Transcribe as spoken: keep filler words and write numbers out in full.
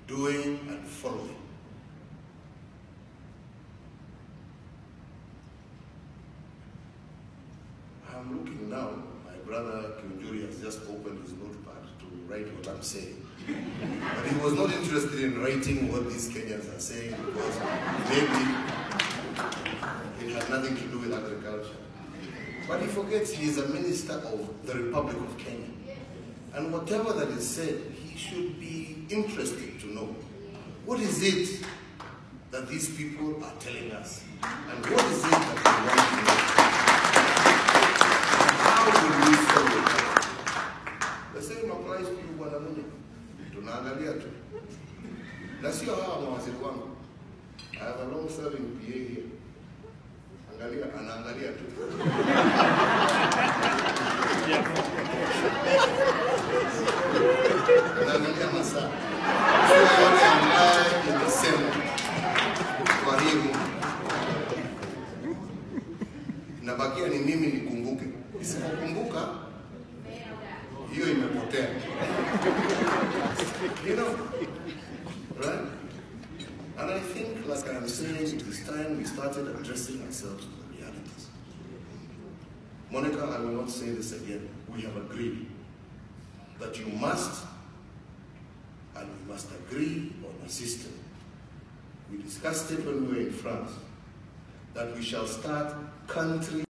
doing and following. I'm looking now, my brother Kiunjuri has just opened his notepad to write what I'm saying. But he was not interested in writing what these Kenyans are saying because maybe it had nothing to do with agriculture. But he forgets he is a minister of the Republic of Kenya. And whatever that is said, he should be interested to know. What is it that these people are telling us? And what is it that we want to know? How will we follow it? The same applies to you, Bwana Munye. Tunaangalia tu. Na sio hawa mawaziri wangu. I have a long-serving P A here. Angalia, anaangalia tu. Anaangalia masaa. Sio yote ambaye imesema. Kwa hivyo, nabakia ni mimi nikumbuke. Nisipokumbuka, hiyo imepotea. You know, right? And I think, like I'm saying, it is time we started addressing ourselves to the realities. Monica, I will not say this again. We have agreed that you must, and we must agree on a system. We discussed it when we were in France, that we shall start country